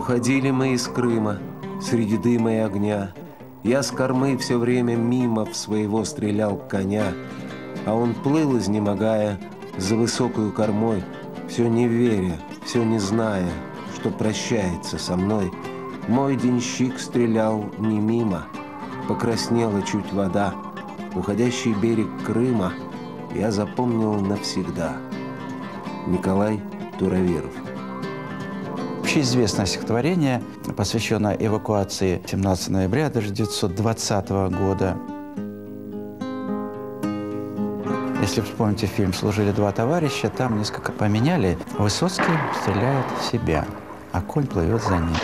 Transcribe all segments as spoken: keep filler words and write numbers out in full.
Уходили мы из Крыма среди дыма и огня. Я с кормы все время мимо в своего стрелял коня, а он плыл, изнемогая, за высокую кормой, все не веря, все не зная, что прощается со мной. Мой денщик стрелял не мимо, покраснела чуть вода. Уходящий берег Крыма я запомнил навсегда. Николай Туроверов. Общеизвестное стихотворение, посвященное эвакуации семнадцатого ноября тысяча девятьсот двадцатого года. Если вспомните фильм «Служили два товарища», там несколько поменяли. Высоцкий стреляет в себя, а конь плывет за ним.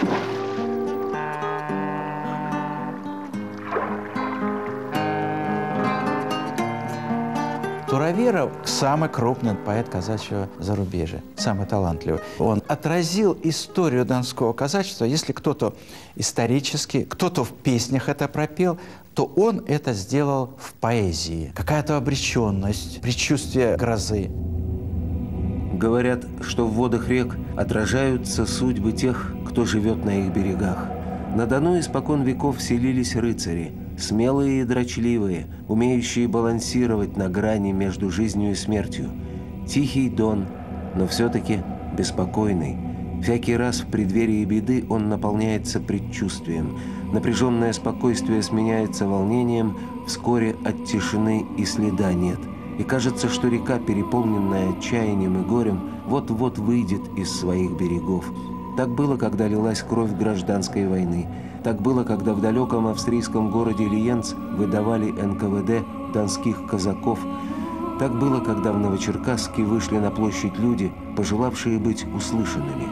Туроверов – самый крупный поэт казачьего зарубежья, самый талантливый. Он отразил историю донского казачества. Если кто-то исторически, кто-то в песнях это пропел, то он это сделал в поэзии. Какая-то обреченность, предчувствие грозы. Говорят, что в водах рек отражаются судьбы тех, кто живет на их берегах. На Дону испокон веков селились рыцари, смелые и дрочливые, умеющие балансировать на грани между жизнью и смертью. Тихий Дон, но все-таки беспокойный. Всякий раз в преддверии беды он наполняется предчувствием. Напряженное спокойствие сменяется волнением, вскоре от тишины и следа нет. И кажется, что река, переполненная отчаянием и горем, вот-вот выйдет из своих берегов. Так было, когда лилась кровь гражданской войны. Так было, когда в далеком австрийском городе Лиенц выдавали эн ка вэ дэ донских казаков. Так было, когда в Новочеркасске вышли на площадь люди, пожелавшие быть услышанными.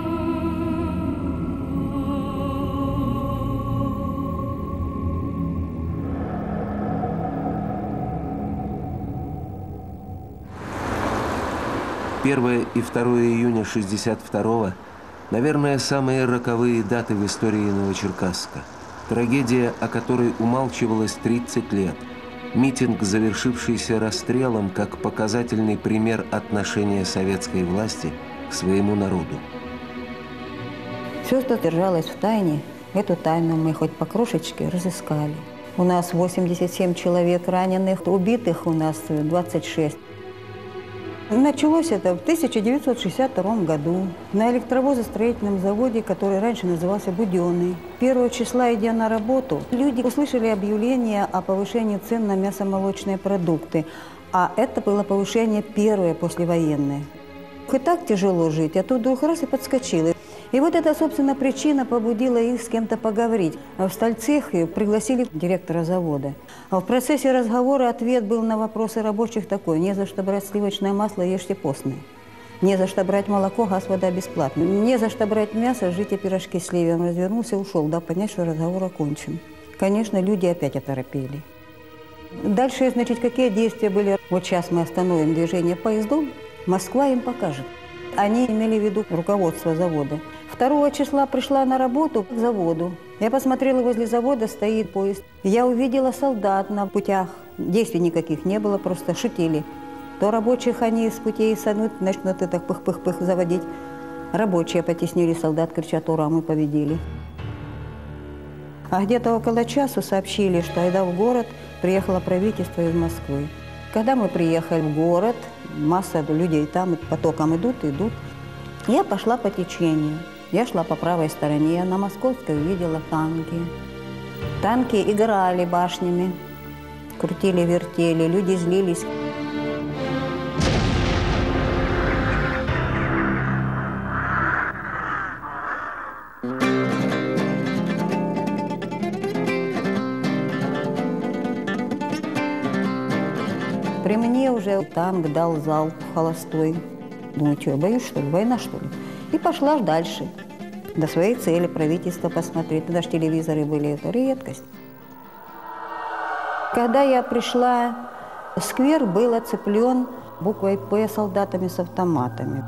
первое и второе июня шестьдесят второго – наверное, самые роковые даты в истории Новочеркасска. Трагедия, о которой умалчивалось тридцать лет. Митинг, завершившийся расстрелом, как показательный пример отношения советской власти к своему народу. Все, что держалось в тайне, эту тайну мы хоть по крошечке разыскали. У нас восемьдесят семь человек раненых, убитых у нас двадцать шесть. Началось это в тысяча девятьсот шестьдесят втором году на электровозостроительном заводе, который раньше назывался «Буденный». Первого числа, идя на работу, люди услышали объявление о повышении цен на мясомолочные продукты. А это было повышение первое послевоенное. И так тяжело жить, а тут вдруг раз и подскочило. И вот эта, собственно, причина побудила их с кем-то поговорить. В стальцех пригласили директора завода. В процессе разговора ответ был на вопросы рабочих такой: не за что брать сливочное масло, ешьте постное. Не за что брать молоко, газ, вода бесплатно. Не за что брать мясо, жрите пирожки с сливой. Он развернулся и ушел, дав понять, что разговор окончен. Конечно, люди опять оторопели. Дальше, значит, какие действия были? Вот сейчас мы остановим движение поездов, Москва им покажет. Они имели в виду руководство завода. Второго числа пришла на работу к заводу. Я посмотрела, возле завода стоит поезд. Я увидела солдат на путях. Действий никаких не было, просто шутили. То рабочих они с путей саднут, начнут это пых-пых-пых заводить. Рабочие потеснили солдат, кричат: «Ура, мы победили!» А где-то около часу сообщили, что айда в город приехало правительство из Москвы. Когда мы приехали в город, масса людей там потоком идут, идут. Я пошла по течению. Я шла по правой стороне, на Московской увидела танки. Танки играли башнями, крутили, вертели, люди злились. При мне уже танк дал залп холостой. Думаю, что, я боюсь, что ли? Война, что ли? И пошла дальше. До своей цели правительства посмотреть. Тогда же телевизоры были, это редкость. Когда я пришла, сквер был оцеплен буквой «П» солдатами с автоматами.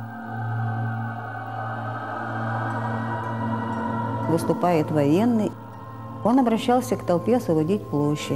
Выступает военный. Он обращался к толпе освободить площадь.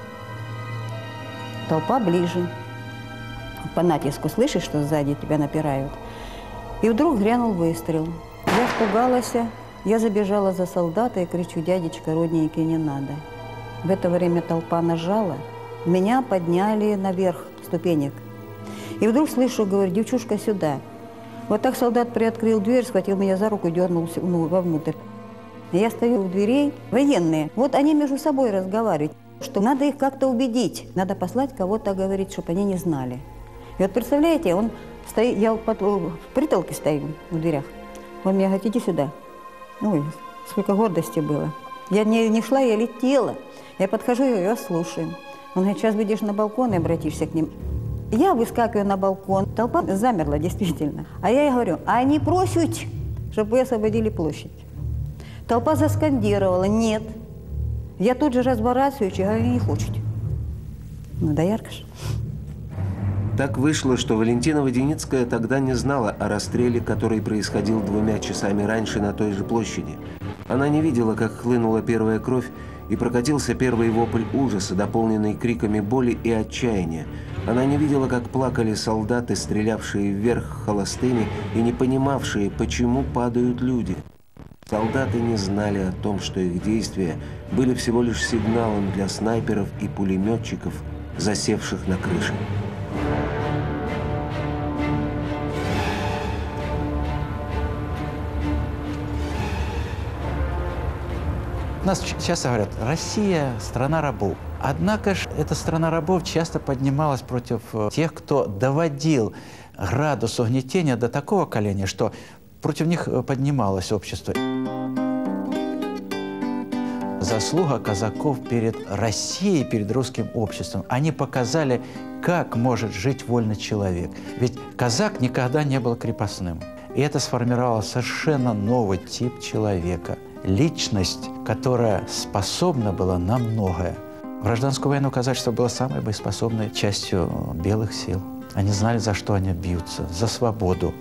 Толпа ближе. По натиску слышишь, что сзади тебя напирают. И вдруг грянул выстрел. Я испугалась, Я забежала за солдата и кричу: дядечка, родненький, не надо. В это время толпа нажала, меня подняли наверх ступенек. И вдруг слышу, говорю: девчушка, сюда. Вот так солдат приоткрыл дверь, схватил меня за руку и дернул ну, вовнутрь. Я стою у дверей, военные. Вот они между собой разговаривают, что надо их как-то убедить. Надо послать кого-то говорить, чтобы они не знали. И вот представляете, он стоит, я под, в притолке стою в дверях. Он мне говорит: иди сюда. Ой, сколько гордости было. Я не, не шла, я летела. Я подхожу и его слушаю. Он говорит: сейчас выйдешь на балкон и обратишься к ним. Я выскакиваю на балкон. Толпа замерла, действительно. А я ей говорю: они просят, чтобы вы освободили площадь. Толпа заскандировала: нет. Я тут же разворачиваюсь и говорю: не хочет. Ну да ярко ж. Так вышло, что Валентина Воденицкая тогда не знала о расстреле, который происходил двумя часами раньше на той же площади. Она не видела, как хлынула первая кровь и прокатился первый вопль ужаса, дополненный криками боли и отчаяния. Она не видела, как плакали солдаты, стрелявшие вверх холостыми и не понимавшие, почему падают люди. Солдаты не знали о том, что их действия были всего лишь сигналом для снайперов и пулеметчиков, засевших на крыше. У нас часто говорят: Россия – страна рабов. Однако же эта страна рабов часто поднималась против тех, кто доводил градус угнетения до такого коления, что против них поднималось общество. Заслуга казаков перед Россией, перед русским обществом. Они показали, как может жить вольный человек. Ведь казак никогда не был крепостным. И это сформировало совершенно новый тип человека. Личность, которая способна была на многое. В гражданскую войну казачество было самой боеспособной частью белых сил. Они знали, за что они бьются, за свободу.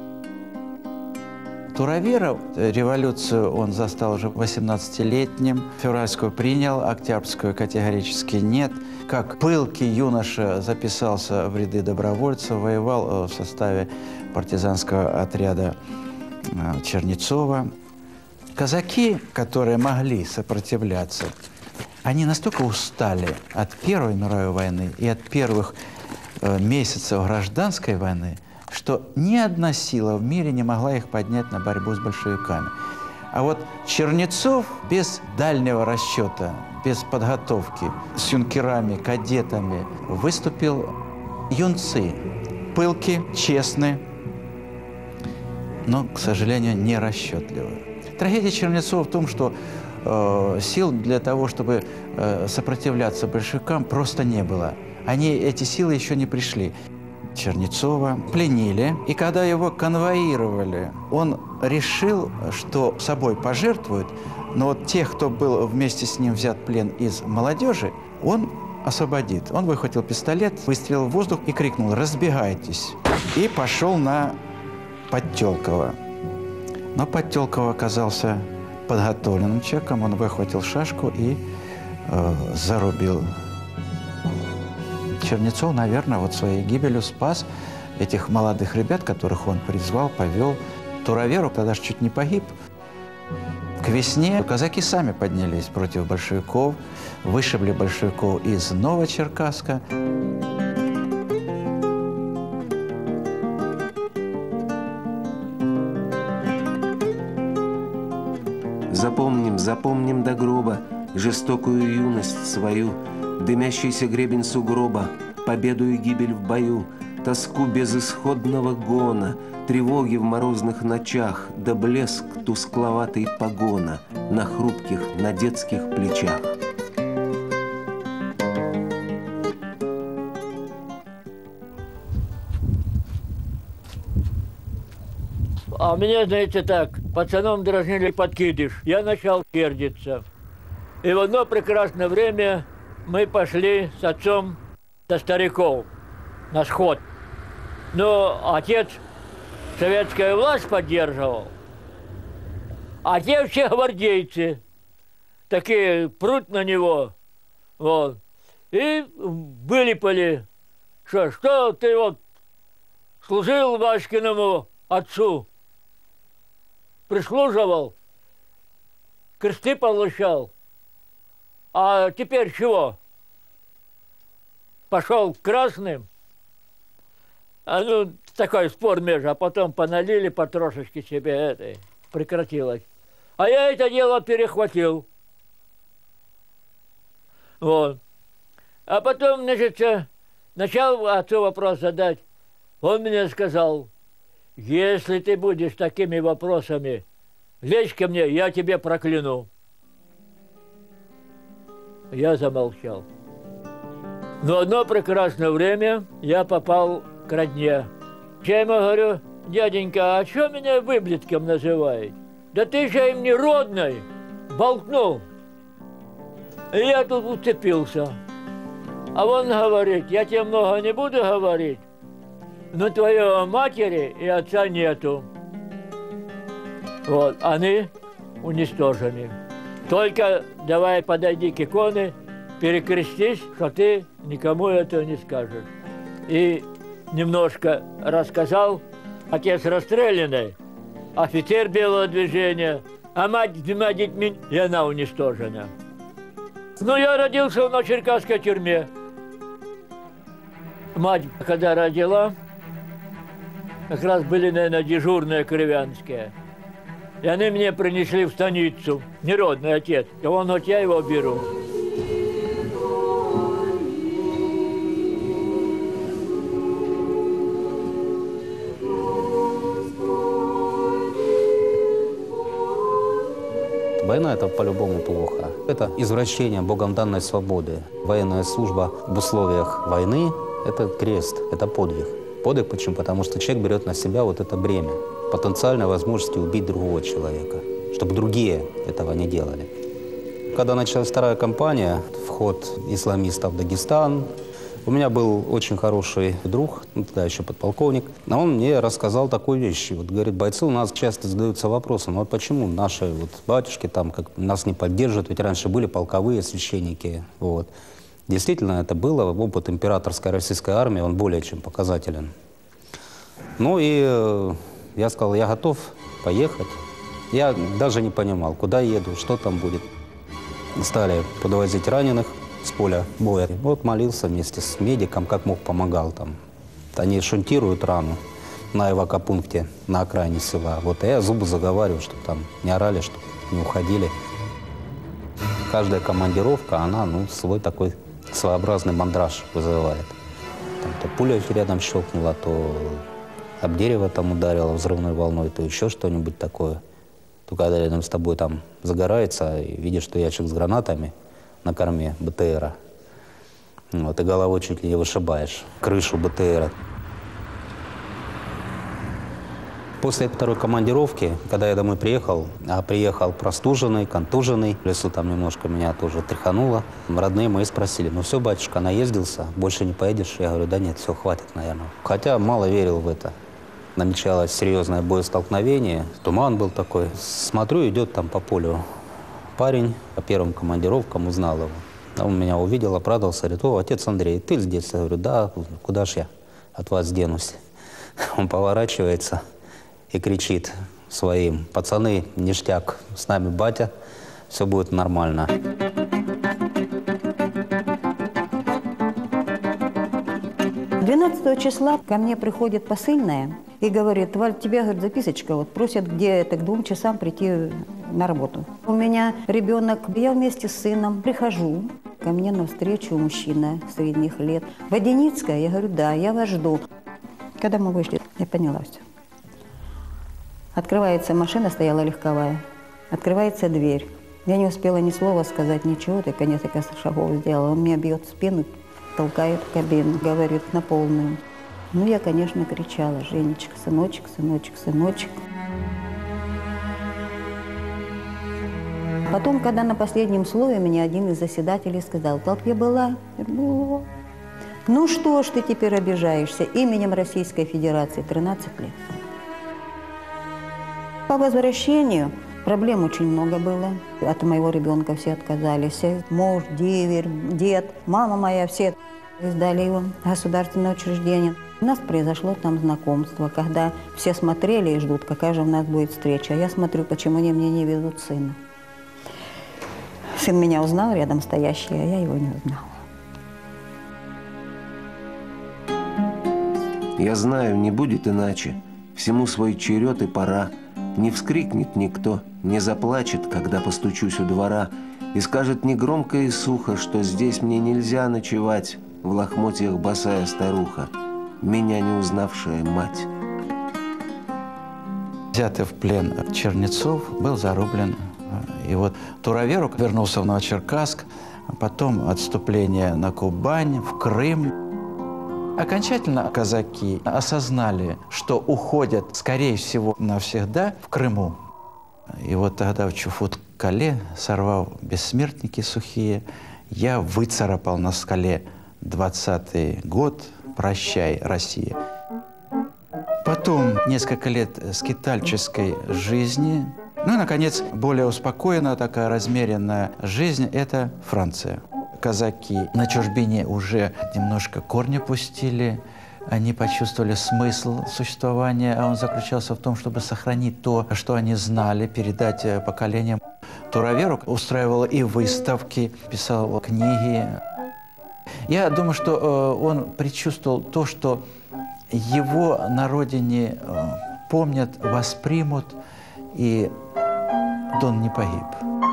Тураверов революцию он застал уже восемнадцатилетним. Февральскую принял, октябрьскую категорически нет. Как пылкий юноша записался в ряды добровольцев, воевал в составе партизанского отряда Чернецова. Казаки, которые могли сопротивляться, они настолько устали от Первой мировой войны и от первых э, месяцев гражданской войны, что ни одна сила в мире не могла их поднять на борьбу с большевиками. А вот Чернецов без дальнего расчета, без подготовки, с юнкерами, кадетами выступил юнцы, пылки, честные, но, к сожалению, не расчетливые. Трагедия Чернецова в том, что э, сил для того, чтобы э, сопротивляться большевикам, просто не было. Они, эти силы еще не пришли. Чернецова пленили, и когда его конвоировали, он решил, что собой пожертвует, но вот тех, кто был вместе с ним взят в плен из молодежи, он освободит. Он выхватил пистолет, выстрелил в воздух и крикнул: «Разбегайтесь!» И пошел на Подтелкова. Но Подтелков оказался подготовленным человеком, он выхватил шашку и э, зарубил. Чернецов, наверное, вот своей гибелью спас этих молодых ребят, которых он призвал, повел. Тураверов тогда же чуть не погиб. К весне казаки сами поднялись против большевиков, вышибли большевиков из Новочеркасска. Запомним, запомним до гроба жестокую юность свою, дымящийся гребень сугроба, победу и гибель в бою, тоску безысходного гона, тревоги в морозных ночах, да блеск тускловатый погона на хрупких, на детских плечах. А меня, знаете, так, пацаном дразнили подкидыш. Я начал сердиться. И в одно прекрасное время мы пошли с отцом до стариков на сход. Но отец советская власть поддерживал, а те все гвардейцы такие прут на него, вот, и вылипали, что, что ты вот служил Васькиному отцу, прислуживал, кресты получал. А теперь чего? Пошел к красным. А ну, такой спор между, а потом поналили потрошечки себе это, прекратилось. А я это дело перехватил. Вот. А потом, значит, начал отцу вопрос задать. Он мне сказал, если ты будешь такими вопросами лезть ко мне, я тебе прокляну. Я замолчал. Но одно прекрасное время я попал к родне. Я ему говорю, дяденька, а что меня выблетком называют? Да ты же им не родной, болтнул. И я тут уцепился. А он говорит, я тебе много не буду говорить, но твоей матери и отца нету. Вот, они уничтожены. Только давай подойди к иконе, перекрестись, что ты никому этого не скажешь. И немножко рассказал, отец расстрелянный, офицер белого движения, а мать с двумя детьми, и она уничтожена. Ну, я родился в Новочеркасской тюрьме. Мать, когда родила, как раз были, наверное, дежурные крывянские. И они мне принесли в станицу, неродный отец. И он, вот я его беру. Война – это по-любому плохо. Это извращение Богом данной свободы. Военная служба в условиях войны – это крест, это подвиг. Подвиг почему? Потому что человек берет на себя вот это бремя, потенциальной возможности убить другого человека, чтобы другие этого не делали. Когда началась вторая кампания, вход исламистов в Дагестан, у меня был очень хороший друг, ну, тогда еще подполковник, а он мне рассказал такую вещь. Вот, говорит, бойцы у нас часто задаются вопросом, ну, вот почему наши вот, батюшки там как нас не поддерживают, ведь раньше были полковые священники. Вот. Действительно, это было, опыт императорской российской армии, он более чем показателен. Ну и э, я сказал, я готов поехать. Я даже не понимал, куда еду, что там будет. Стали подвозить раненых с поля боя. Вот молился вместе с медиком, как мог, помогал там. Они шунтируют рану на эвакопункте на окраине села. Вот, и я зубы заговариваю, чтобы там не орали, чтобы не уходили. Каждая командировка, она, ну, свой такой своеобразный мандраж вызывает. Там, то пуля рядом щелкнула, то об дерево там ударило взрывной волной, то еще что-нибудь такое. То когда рядом с тобой там загорается, и видишь, что ящик с гранатами на корме БТРа, вот, и головой чуть ли не вышибаешь крышу БТРа. После второй командировки, когда я домой приехал, а приехал простуженный, контуженный, в лесу там немножко меня тоже тряхануло, родные мои спросили, ну все, батюшка, наездился, больше не поедешь? Я говорю, да нет, все, хватит, наверное. Хотя мало верил в это. Намечалось серьезное боестолкновение, туман был такой. Смотрю, идет там по полю парень, по первым командировкам, узнал его. Он меня увидел, обрадовался, говорит, о, отец Андрей, ты здесь? Я говорю, да, куда ж я от вас денусь? Он поворачивается и кричит своим, пацаны, ништяк, с нами батя, все будет нормально. двенадцатого числа ко мне приходит посыльная и говорит, Валь, тебе, говорит, записочка, вот просят где это к двум часам прийти на работу. У меня ребенок, я вместе с сыном прихожу, ко мне навстречу мужчина средних лет. Водяницкая? Я говорю, да, я вас жду. Когда мы вышли, я поняла все. Открывается машина, стояла легковая. Открывается дверь. Я не успела ни слова сказать, ничего, только несколько шагов сделала. Он меня бьет в спину, толкает в кабину, говорит на полную. Ну, я, конечно, кричала, Женечка, сыночек, сыночек, сыночек. Потом, когда на последнем слове мне один из заседателей сказал, в толпе была? Я была. Ну что ж ты теперь обижаешься? Именем Российской Федерации тринадцать лет. По возвращению проблем очень много было. От моего ребенка все отказались. Муж, деверь, дед, мама моя, все сдали его в государственное учреждение. У нас произошло там знакомство, когда все смотрели и ждут, какая же у нас будет встреча. А я смотрю, почему они мне не везут сына. Сын меня узнал, рядом стоящий, а я его не узнала. Я знаю, не будет иначе. Всему свой черед и пора. Не вскрикнет никто, не заплачет, когда постучусь у двора, и скажет негромко и сухо, что здесь мне нельзя ночевать, в лохмотьях босая старуха, меня не узнавшая мать. Взятый в плен Чернецов был зарублен. И вот Туроверов вернулся в Новочеркасск, а потом отступление на Кубань, в Крым. Окончательно казаки осознали, что уходят, скорее всего, навсегда в Крыму. И вот тогда в Чуфут-Кале, сорвав бессмертники сухие, я выцарапал на скале двадцатый год «Прощай, Россия». Потом несколько лет скитальческой жизни. Ну и, наконец, более успокоенная, такая размеренная жизнь – это Франция. Казаки на чужбине уже немножко корни пустили, они почувствовали смысл существования, а он заключался в том, чтобы сохранить то, что они знали, передать поколениям. Туроверов устраивал и выставки, писал книги. Я думаю, что э, он предчувствовал то, что его на родине э, помнят, воспримут, и Дон не погиб.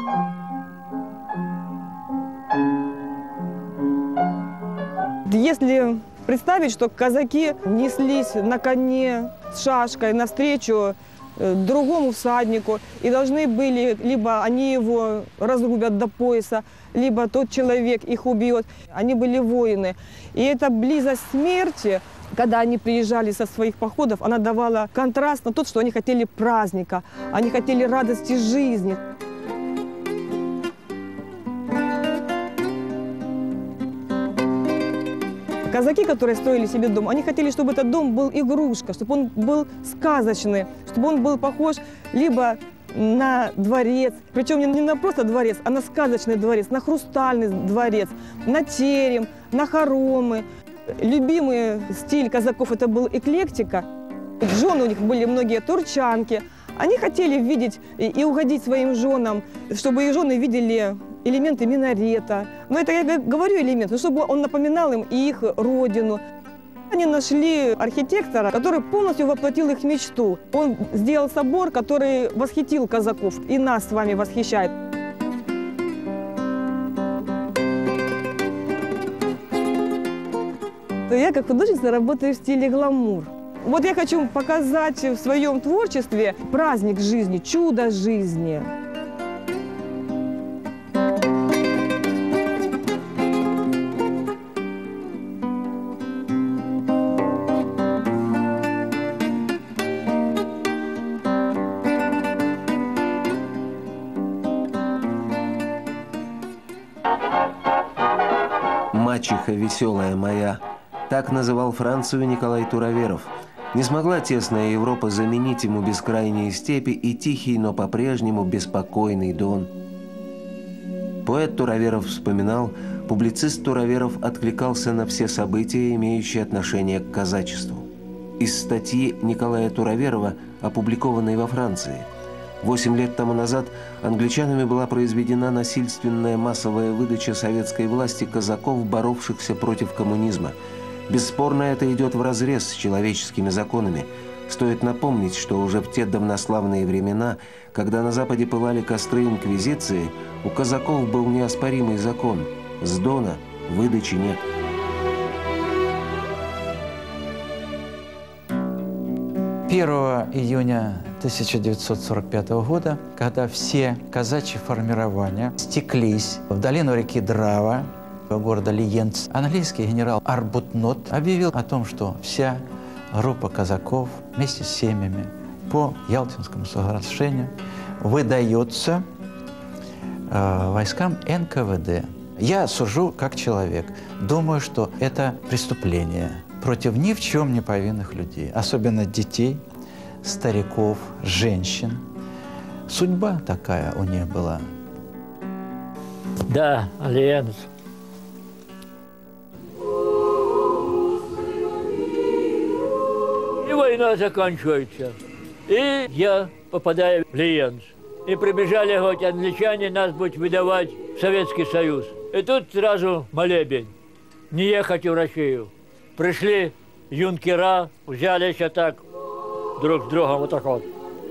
Если представить, что казаки неслись на коне с шашкой навстречу другому всаднику, и должны были, либо они его разрубят до пояса, либо тот человек их убьет. Они были воины. И эта близость смерти, когда они приезжали со своих походов, она давала контраст на то, что они хотели праздника, они хотели радости жизни. Казаки, которые строили себе дом, они хотели, чтобы этот дом был игрушка, чтобы он был сказочный, чтобы он был похож либо на дворец, причем не на просто дворец, а на сказочный дворец, на хрустальный дворец, на терем, на хоромы. Любимый стиль казаков – это был эклектика. Жены у них были многие турчанки. Они хотели видеть и угодить своим женам, чтобы их жены видели элементы минарета. Но это я говорю элемент, чтобы он напоминал им и их родину. Они нашли архитектора, который полностью воплотил их мечту. Он сделал собор, который восхитил казаков и нас с вами восхищает. Я как художница работаю в стиле гламур. Вот я хочу показать в своем творчестве праздник жизни, чудо жизни. «Мачеха веселая моя» – так называл Францию Николай Туроверов. Не смогла тесная Европа заменить ему бескрайние степи и тихий, но по-прежнему беспокойный Дон. Поэт Туроверов вспоминал, публицист Туроверов откликался на все события, имеющие отношение к казачеству. Из статьи Николая Туроверова, опубликованной во Франции. Восемь лет тому назад англичанами была произведена насильственная массовая выдача советской власти казаков, боровшихся против коммунизма. Бесспорно, это идет вразрез с человеческими законами. Стоит напомнить, что уже в те давнославные времена, когда на Западе пылали костры инквизиции, у казаков был неоспоримый закон. С Дона выдачи нет. первого июня тысяча девятьсот сорок пятого года, когда все казачьи формирования стеклись в долину реки Драва, города Лиенц, английский генерал Арбутнот объявил о том, что вся группа казаков вместе с семьями по Ялтинскому соглашению выдается э, войскам эн ка вэ дэ. Я сужу как человек. Думаю, что это преступление против ни в чем не повинных людей, особенно детей, стариков, женщин. Судьба такая у них была. Да, Альянс. И война заканчивается. И я попадаю в Лиенц. и прибежали, говорят, англичане нас будут выдавать в Советский Союз. И тут сразу молебень, не ехать в Россию. Пришли юнкера, взялись так друг с другом вот так вот.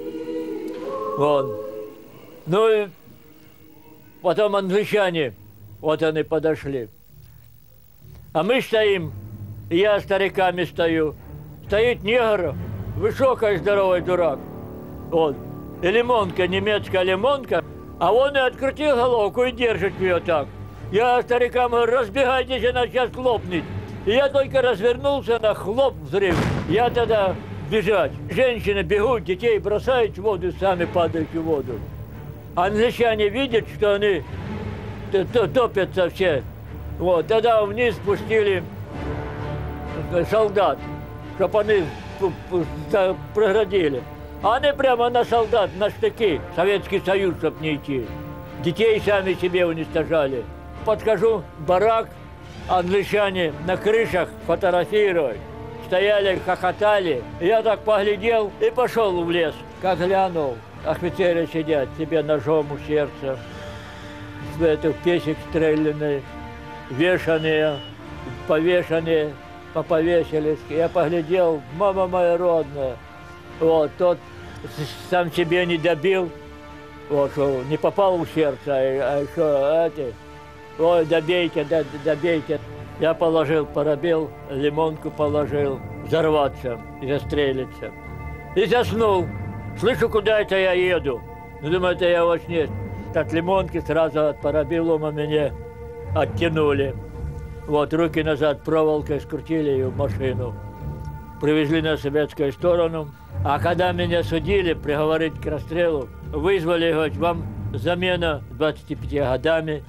Вот. Ну и потом англичане, вот они подошли. А мы стоим, я стариками стою. Стоит негр, высокий здоровый дурак. Вот. И лимонка, немецкая лимонка, а он и открутил головку и держит ее так. Я старикам говорю, разбегайтесь, она сейчас хлопнет. И я только развернулся, на хлоп, взрыв. Я тогда бежать. Женщины бегут, детей бросают в воду, сами падают в воду. Англичане видят, что они топятся все. Вот, тогда вниз спустили солдат, чтобы они преградили. А они прямо на солдат, на штыки, Советский Союз, чтобы не идти. Детей сами себе уничтожали. Подхожу, барак, англичане на крышах фотографировать. Стояли, хохотали. Я так поглядел и пошел в лес. Как глянул, офицеры сидят, себе ножом у сердца. В этих песек стрелянные, вешаные, повешенные, поповесились. Я поглядел, мама моя родная. Вот, тот сам себе не добил, вот, что не попал в сердце, а еще эти, ой, добейте, добейте. Я положил парабел, лимонку положил, взорваться и застрелиться. И заснул. Слышу, куда это я еду. Ну, думаю, это я во сне. От лимонки сразу от парабеллума меня оттянули. Вот, руки назад проволокой скрутили ее в машину. Привезли на советскую сторону. А когда меня судили, приговорить к расстрелу, вызвали, говорят, вам замена двадцатью пятью годами.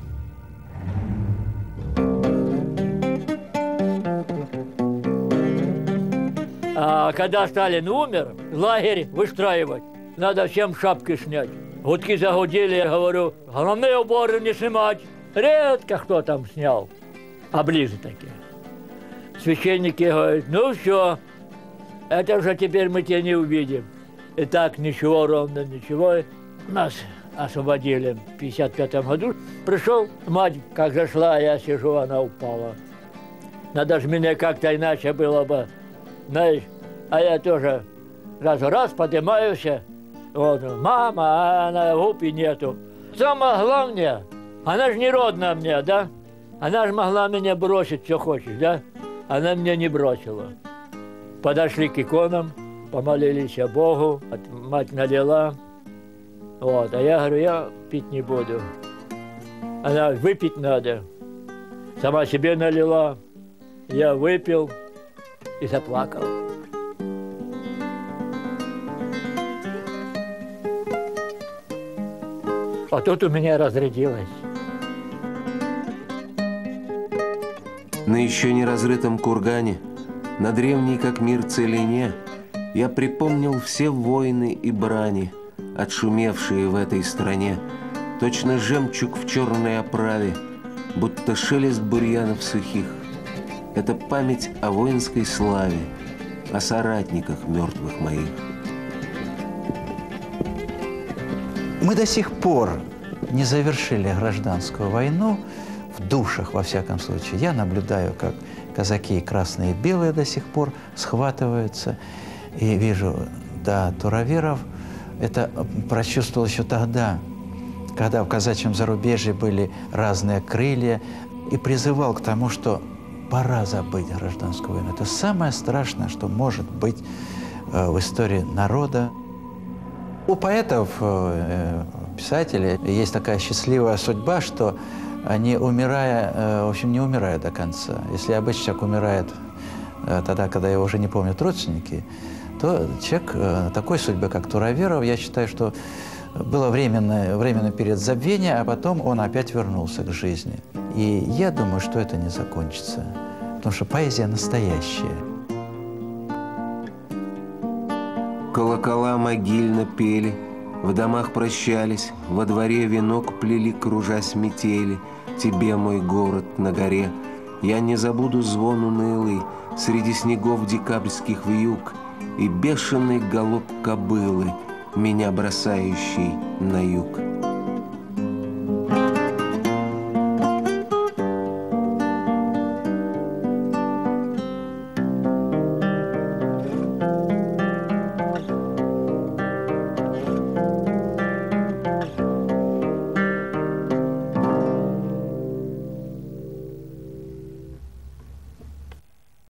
А когда Сталин умер, лагерь выстраивать, надо всем шапки снять. Гудки загудели, я говорю, головные уборы не снимать. Редко кто там снял, а ближе такие. Священники говорят, ну все, это уже теперь мы тебя не увидим. И так ничего, ровно ничего. Нас освободили в пятьдесят пятом году. Пришел, мать как зашла, я сижу, она упала. Надо же меня как-то иначе было бы, знаешь. А я тоже раз-раз поднимаюсь, вот, мама, а она губ и нету. Самое главное, она же не родная мне, да? Она же могла меня бросить, что хочешь, да? Она меня не бросила. Подошли к иконам, помолились о Богу, мать налила. Вот, а я говорю, я пить не буду. Она, выпить надо. Сама себе налила, я выпил и заплакал. А тут у меня разрядилось. На еще не разрытом кургане, на древней как мир целине, я припомнил все войны и брани, отшумевшие в этой стране, точно жемчуг в черной оправе, будто шелест бурьянов сухих. Это память о воинской славе, о соратниках мертвых моих. Мы до сих пор не завершили гражданскую войну, в душах, во всяком случае. Я наблюдаю, как казаки и красные и белые до сих пор схватываются. И вижу, да, тураверов, это прочувствовал еще тогда, когда в казачьем зарубежье были разные крылья, и призывал к тому, что пора забыть гражданскую войну. Это самое страшное, что может быть в истории народа. У поэтов, писателей есть такая счастливая судьба, что они, умирая, в общем, не умирают до конца. Если обычно человек умирает тогда, когда его уже не помнят родственники, то человек такой судьбы, как Тураверов, я считаю, что было временный, временный период забвения, а потом он опять вернулся к жизни. И я думаю, что это не закончится, потому что поэзия настоящая. Колокола могильно пели, в домах прощались, во дворе венок плели, кружась метели. Тебе, мой город, на горе, я не забуду звон унылый среди снегов декабрьских вьюг и бешеный галоп кобылы, меня бросающий на юг.